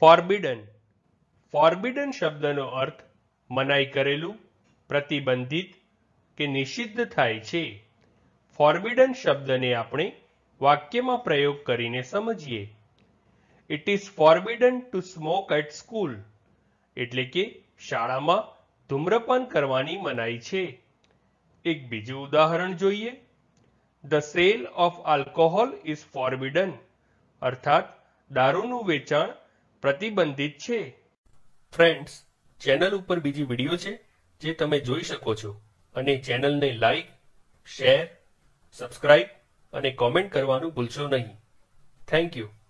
Forbidden. Forbidden શબ્દનો અર્થ મનાઈ કરેલું, પ્રતિબંધિત કે નિષિદ્ધ થાય છે. ફોરબિડન શબ્દને આપણે વાક્યમાં પ્રયોગ કરીને સમજીએ. It is forbidden to smoke at school. એટલે કે શાળામાં ધૂમ્રપાન કરવાની મનાઈ છે. એક બીજું ઉદાહરણ જોઈએ. The sale of alcohol is forbidden. અર્થાત દારૂનું વેચાણ પ્રતિબંધિત છે. ફ્રેન્ડ્સ, ચેનલ ઉપર બીજી વિડીયો છે જે તમે જોઈ શકો છો અને ચેનલને લાઈક, શેર, સબસ્ક્રાઇબ અને કોમેન્ટ કરવાનું ભૂલશો નહીં. Thank you.